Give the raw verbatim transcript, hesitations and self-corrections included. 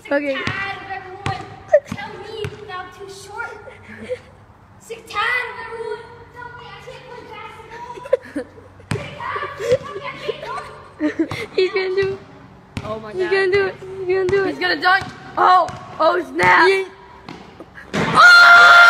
Okay. Tad of everyone, tell me that I'm too short. Sick Tad of everyone, tell me I can't play basketball. Sick Tad, tell me I can't dunk. He's gonna do it. Oh my god. He's gonna do it. He's gonna do it. He's gonna dunk. Oh, oh snap. Yeah. Oh!